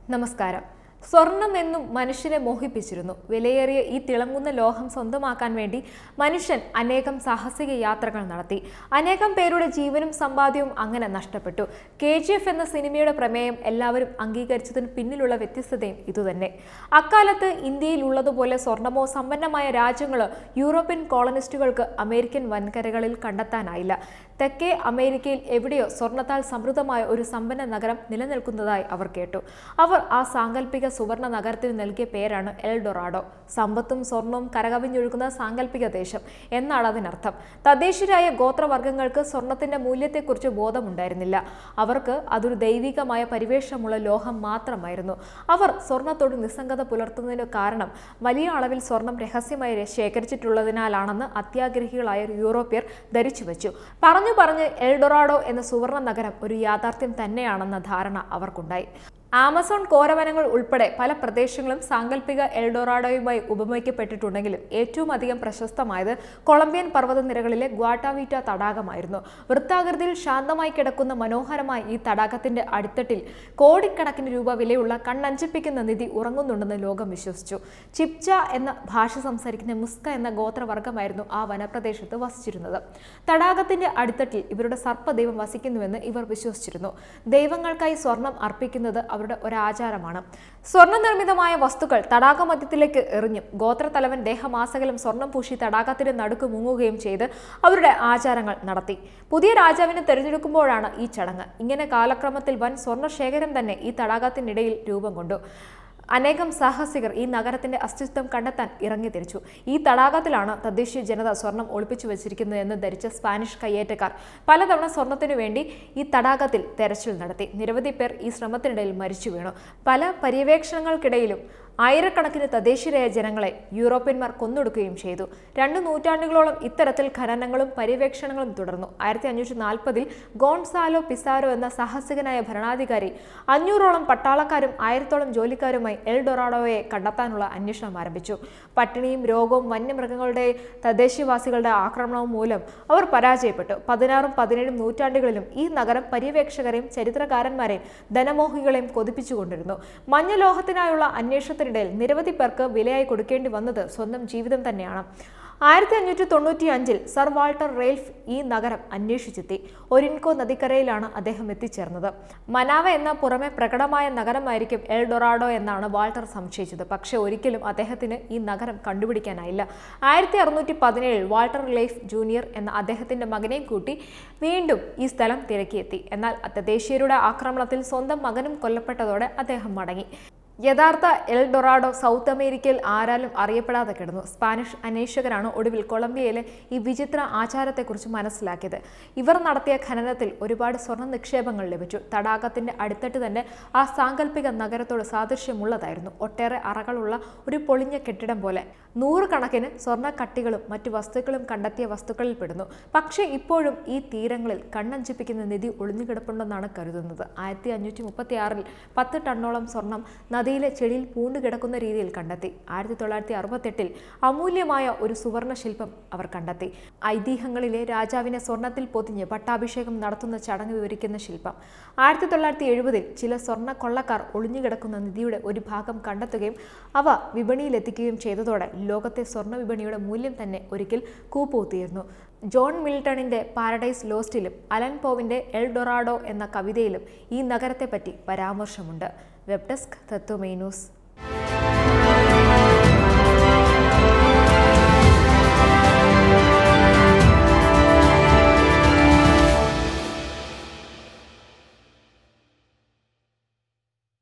നമസ്കാരം. സ്വർണം എന്നും മനുഷ്യനെ മോഹിപ്പിച്ചിരുന്നു. വിലയേറിയ ഈ തിളങ്ങുന്ന ലോഹം സ്വന്തമാക്കാൻ വേണ്ടി മനുഷ്യൻ അനേകം സാഹസിക യാത്രകൾ നടത്തി. അനേകം പേരുടെ ജീവനും സമ്പാദ്യവും അങ്ങനെ നഷ്ടപ്പെട്ടു. KGF എന്ന സിനിമയുടെ പ്രമേയം എല്ലാവരും അംഗീകരിച്ചതിന് പിന്നിലുള്ള വ്യത്യസ്തതയും ഇതുതന്നെ. അക്കാലത്ത് ഇന്ത്യയിൽ ഉള്ളതുപോലെ സ്വർണമോ സമ്പന്നമായ രാജ്യങ്ങളോ യൂറോപ്യൻ കോളനിസ്റ്റുകൾക്ക് അമേരിക്കൻ വൻകരകളിൽ കണ്ടെത്താനായില്ല. തെക്കേ അമേരിക്കയിൽ എവിടെയോ സ്വർണത്താൽ സമൃദ്ധമായ ഒരു സമ്പന്ന നഗരം നിലനിൽക്കുന്നതായി അവർ കേട്ടു. അവർ ആ സാങ്കല്പിക സുവർണ നഗരത്തിന് നൽകിയ പേരാണ് എൽ ഡൊറാഡോ. സമ്പത്തും സ്വർണവും കരകവിഞ്ഞൊഴുകുന്ന സാങ്കല്പിക ദേശം എന്നാണ് അതിനർത്ഥം. തദ്ദേശീയരായ ഗോത്രവർഗ്ഗങ്ങൾക്ക് സ്വർണത്തിന്റെ മൂല്യത്തെക്കുറിച്ച് ബോധമുണ്ടായിരുന്നില്ല. അവർക്ക് അതൊരു ദൈവികമായ പരിവേഷമുള്ള ലോഹം മാത്രമായിരുന്നു. അവർ സ്വർണത്തോട് നിസ്സംഗത പുലർത്തുന്നതിന് കാരണം വലിയ അളവിൽ സ്വർണം രഹസ്യമായി ശേഖരിച്ചിട്ടുള്ളതിനാലാണെന്ന് അത്യാഗ്രഹികളായ യൂറോപ്യർ ധരിച്ചു വെച്ചു. പറഞ്ഞ് എൽ ഡൊറാഡോ എന്ന സുവർണ നഗരം ഒരു യാഥാർത്ഥ്യം തന്നെയാണെന്ന ധാരണ അവർക്കുണ്ടായി. ആമസോൺ കോരവനങ്ങൾ ഉൾപ്പെടെ പല പ്രദേശങ്ങളും സാങ്കല്പിക എൽ ഡൊറാഡോയുമായി ഉപമിക്കപ്പെട്ടിട്ടുണ്ടെങ്കിലും ഏറ്റവും അധികം പ്രശസ്തമായത് കൊളംബിയൻ പർവ്വതനിരകളിലെ ഗ്വാട്ടാവീറ്റ തടാകമായിരുന്നു. വൃത്താകൃതിയിൽ ശാന്തമായി കിടക്കുന്ന മനോഹരമായ ഈ തടാകത്തിന്റെ അടിത്തട്ടിൽ കോടിക്കണക്കിന് രൂപ വിലയുള്ള കണ്ണഞ്ചിപ്പിക്കുന്ന നിധി ഉറങ്ങുന്നുണ്ടെന്ന് ലോകം വിശ്വസിച്ചു. ചിപ്ച എന്ന ഭാഷ സംസാരിക്കുന്ന മുസ്ക എന്ന ഗോത്രവർഗമായിരുന്നു ആ വനപ്രദേശത്ത് വസിച്ചിരുന്നത്. തടാകത്തിന്റെ അടിത്തട്ടിൽ ഇവരുടെ സർപ്പദൈവം വസിക്കുന്നുവെന്ന് ഇവർ വിശ്വസിച്ചിരുന്നു. ദൈവങ്ങൾക്കായി സ്വർണം അർപ്പിക്കുന്നത് അവരുടെ ഒരാചാരമാണ്. സ്വർണ്ണ നിർമ്മിതമായ വസ്തുക്കൾ തടാകമധ്യത്തിലേക്ക് എറിഞ്ഞും ഗോത്രത്തലവൻ ദേഹമാസകലം സ്വർണം പൂശി തടാകത്തിന്റെ നടുക്ക് മുങ്ങുകയും ചെയ്ത് അവരുടെ ആചാരങ്ങൾ നടത്തി. പുതിയ രാജാവിനെ തെരഞ്ഞെടുക്കുമ്പോഴാണ് ഈ ചടങ്ങ്. ഇങ്ങനെ കാലക്രമത്തിൽ വൻ സ്വർണ്ണശേഖരം തന്നെ ഈ തടാകത്തിനിടയിൽ രൂപം കൊണ്ടു. അനേകം സാഹസികർ ഈ നഗരത്തിന്റെ അസ്തിത്വം കണ്ടെത്താൻ ഇറങ്ങിത്തിരിച്ചു. ഈ തടാകത്തിലാണ് തദ്ദേശീയ ജനത സ്വർണം ഒളിപ്പിച്ചു വെച്ചിരിക്കുന്നതെന്ന് ധരിച്ച സ്പാനിഷ് കയ്യേറ്റക്കാർ പലതവണ സ്വർണത്തിനു വേണ്ടി ഈ തടാകത്തിൽ തെരച്ചിൽ നടത്തി. നിരവധി പേർ ഈ ശ്രമത്തിനിടയിൽ മരിച്ചു വീണു. പല പര്യവേക്ഷണങ്ങൾക്കിടയിലും ആയിരക്കണക്കിന് തദ്ദേശീയരായ ജനങ്ങളെ യൂറോപ്യന്മാർ കൊന്നൊടുക്കുകയും ചെയ്തു. 2 നൂറ്റാണ്ടുകളോളം ഇത്തരത്തിൽ ഖനനങ്ങളും പര്യവേക്ഷണങ്ങളും തുടർന്നു. 1540 ഗോൺസാലോ പിസാരോ എന്ന സാഹസികനായ ഭരണാധികാരി 500ഓളം പട്ടാളക്കാരും 1000ഓളം ജോലിക്കാരുമായി എൽ ഡൊറാഡോയെ കണ്ടെത്താനുള്ള അന്വേഷണം ആരംഭിച്ചു. പട്ടിണിയും രോഗവും വന്യമൃഗങ്ങളുടെ തദ്ദേശീയവാസികളുടെ ആക്രമണവും മൂലം അവർ പരാജയപ്പെട്ടു. 16ഉം 17ഉം നൂറ്റാണ്ടുകളിലും ഈ നഗരം പര്യവേക്ഷകരെയും ചരിത്രകാരന്മാരെയും ധനമോഹികളെയും കൊതിപ്പിച്ചുകൊണ്ടിരുന്നു. മഞ്ഞലോഹത്തിനായുള്ള അന്വേഷണത്തിനിടയിൽ നിരവധി പേർക്ക് വിലയായി കൊടുക്കേണ്ടി വന്നത് സ്വന്തം ജീവിതം തന്നെയാണ്. 1595 സർ വാൾട്ടർ റെയിൽഫ് ഈ നഗരം അന്വേഷിച്ചെത്തി. ഒരിൻകോ നദിക്കരയിലാണ് അദ്ദേഹം എത്തിച്ചേർന്നത്. മനാവ എന്ന പുറമെ പ്രകടമായ നഗരമായിരിക്കും എൽ ഡൊറാഡോ എന്നാണ് വാൾട്ടർ സംശയിച്ചത്. പക്ഷെ ഒരിക്കലും അദ്ദേഹത്തിന് ഈ നഗരം കണ്ടുപിടിക്കാനായില്ല. 1617 വാൾട്ടർ റെയിൽഫ് ജൂനിയർ എന്ന അദ്ദേഹത്തിന്റെ മകനെയും കൂട്ടി വീണ്ടും ഈ സ്ഥലം തിരക്കിയെത്തി. എന്നാൽ തദ്ദേശീയരുടെ ആക്രമണത്തിൽ സ്വന്തം മകനും കൊല്ലപ്പെട്ടതോടെ അദ്ദേഹം മടങ്ങി. യഥാർത്ഥ എൽ ഡൊറാഡോ സൗത്ത് അമേരിക്കയിൽ ആരാലും അറിയപ്പെടാതെ കിടന്നു. സ്പാനിഷ് അന്വേഷകരാണ് ഒടുവിൽ കൊളംബിയയിലെ ഈ വിചിത്ര ആചാരത്തെക്കുറിച്ച് മനസ്സിലാക്കിയത്. ഇവർ നടത്തിയ ഖനനത്തിൽ ഒരുപാട് സ്വർണ്ണ നിക്ഷേപങ്ങൾ ലഭിച്ചു. തടാകത്തിന്റെ അടിത്തട്ട് തന്നെ ആ സാങ്കല്പിക നഗരത്തോട് സാദൃശ്യമുള്ളതായിരുന്നു. ഒട്ടേറെ അറകളുള്ള ഒരു പൊളിഞ്ഞ കെട്ടിടം പോലെ. 100 കണക്കിന് സ്വർണ്ണ കട്ടികളും മറ്റു വസ്തുക്കളും കണ്ടെത്തിയ വസ്തുക്കളിൽ പെടുന്നു. പക്ഷേ ഇപ്പോഴും ഈ തീരങ്ങളിൽ കണ്ണഞ്ചിപ്പിക്കുന്ന നിധി ഒളിഞ്ഞുകിടപ്പുണ്ടെന്നാണ് കരുതുന്നത്. 1536 10 ടണ്ണോളം സ്വർണം നദിയിലെ ചെടിയിൽ പൂണ്ടുകിടക്കുന്ന രീതിയിൽ കണ്ടെത്തി. 1968 അമൂല്യമായ ഒരു സുവർണ ശില്പം അവർ കണ്ടെത്തി. ഐതിഹ്യങ്ങളിലെ രാജാവിനെ സ്വർണത്തിൽ പൊതിഞ്ഞ് പട്ടാഭിഷേകം നടത്തുന്ന ചടങ്ങ് വിവരിക്കുന്ന ശില്പം. 1970 ചില സ്വർണ്ണ കൊള്ളക്കാർ ഒളിഞ്ഞുകിടക്കുന്ന നിധിയുടെ ഒരു ഭാഗം കണ്ടെത്തുകയും അവ വിപണിയിലെത്തിക്കുകയും ചെയ്തതോടെ ലോകത്തെ സ്വർണ്ണ വിപണിയുടെ മൂല്യം തന്നെ ഒരിക്കൽ കൂപ്പുകുത്തിയിരുന്നു. ജോൺ മിൽട്ടണിന്റെ പാരഡൈസ് ലോസ്റ്റിലും അലൻ പോവിന്റെ എൽ ഡൊറാഡോ എന്ന കവിതയിലും ഈ നഗരത്തെപ്പറ്റി പരാമർശമുണ്ട്. Web desk Tatwamayi news.